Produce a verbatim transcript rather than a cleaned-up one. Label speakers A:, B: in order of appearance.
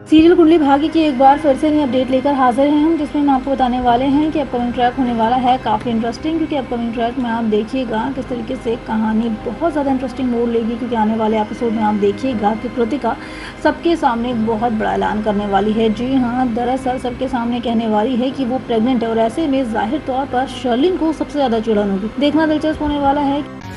A: Serial Kundali Bhagya की एक बार फिर से नई अपडेट लेकर हाजिर हैं हम, जिसमें हम आपको बताने वाले हैं कि अपकमिंग ट्रैक होने वाला है काफ़ी इंटरेस्टिंग। क्योंकि अपकमिंग ट्रैक में आप देखिएगा किस तरीके से कहानी बहुत ज़्यादा इंटरेस्टिंग मोड़ लेगी। क्योंकि आने वाले एपिसोड में आप देखिएगा कि कृतिका सबके सामने एक बहुत बड़ा ऐलान करने वाली है। जी हाँ, दरअसल सबके सामने कहने वाली है कि वो प्रेग्नेंट है और ऐसे में जाहिर तौर पर शर्लिन को सबसे ज़्यादा चिढ़न होगी। देखना दिलचस्प होने वाला है।